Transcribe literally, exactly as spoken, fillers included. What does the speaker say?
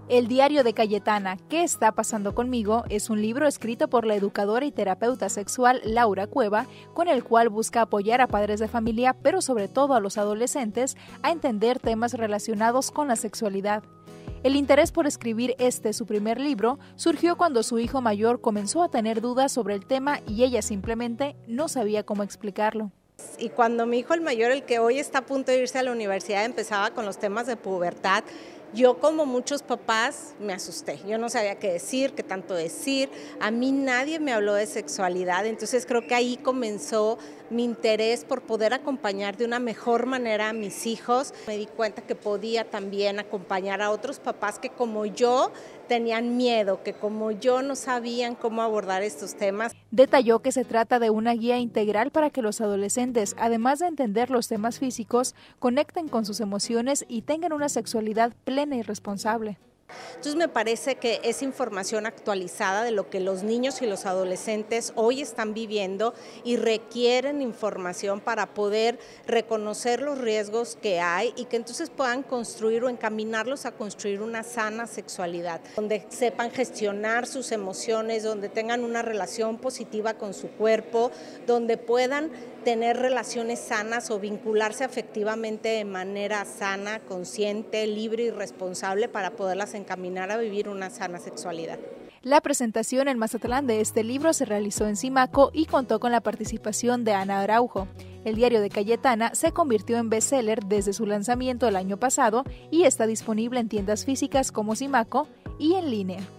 El diario de Cayetana, ¿Qué está pasando conmigo?, es un libro escrito por la educadora y terapeuta sexual Laura Cueva, con el cual busca apoyar a padres de familia, pero sobre todo a los adolescentes, a entender temas relacionados con la sexualidad. El interés por escribir este, su primer libro, surgió cuando su hijo mayor comenzó a tener dudas sobre el tema y ella simplemente no sabía cómo explicarlo. Y cuando mi hijo el mayor, el que hoy está a punto de irse a la universidad, empezaba con los temas de pubertad, yo, como muchos papás, me asusté. Yo no sabía qué decir, qué tanto decir. A mí nadie me habló de sexualidad, entonces creo que ahí comenzó mi interés por poder acompañar de una mejor manera a mis hijos. Me di cuenta que podía también acompañar a otros papás que, como yo, tenían miedo, que como yo no sabían cómo abordar estos temas. Detalló que se trata de una guía integral para que los adolescentes, además de entender los temas físicos, conecten con sus emociones y tengan una sexualidad plena y responsable. Entonces me parece que es información actualizada de lo que los niños y los adolescentes hoy están viviendo y requieren información para poder reconocer los riesgos que hay y que entonces puedan construir o encaminarlos a construir una sana sexualidad, donde sepan gestionar sus emociones, donde tengan una relación positiva con su cuerpo, donde puedan tener relaciones sanas o vincularse afectivamente de manera sana, consciente, libre y responsable para poderlas encaminar a vivir una sana sexualidad. La presentación en Mazatlán de este libro se realizó en Simaco y contó con la participación de Ana Araujo. El diario de Cayetana se convirtió en bestseller desde su lanzamiento el año pasado y está disponible en tiendas físicas como Simaco y en línea.